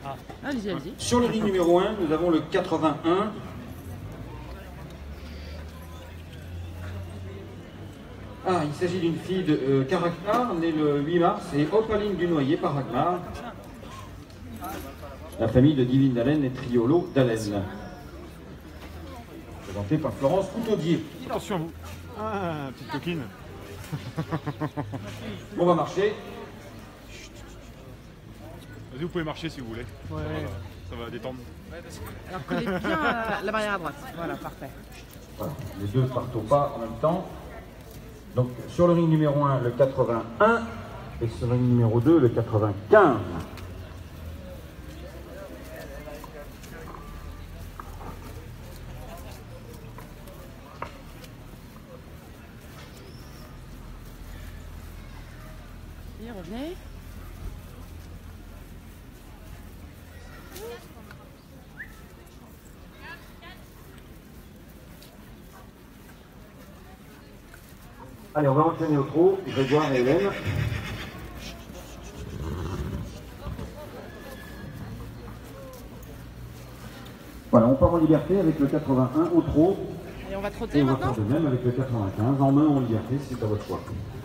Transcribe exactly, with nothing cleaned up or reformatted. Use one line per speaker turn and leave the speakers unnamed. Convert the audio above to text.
Ah. Allez-y, allez-y.
Sur le ring numéro un, nous avons le quatre-vingt-un. Ah, il s'agit d'une fille de euh, Caractère, née le huit mars, et Opaline du Noyer par Ragnar. La famille de Divine d'Haleine et Triolo d'Haleine. Présentée par Florence Coutaudier.
Attention à vous. Ah, petite coquine.
On va marcher.
Vas-y, vous pouvez marcher si vous voulez.
Ouais.
Ça va détendre.
Alors collez bien à la barrière à droite. Voilà, parfait.
Voilà, les deux partent au pas en même temps. Donc sur le ring numéro un, le quatre-vingt-un, et sur le ring numéro deux, le quatre-vingt-quinze.
Et revenez.
Allez, on va enchaîner au trot, Grégoire et Hélène. Voilà, on part en liberté avec le quatre-vingt-un au trot.
Et on va trotter
Et on va
maintenant.
faire de même avec le quatre-vingt-quinze, en main ou en liberté, c'est à votre choix.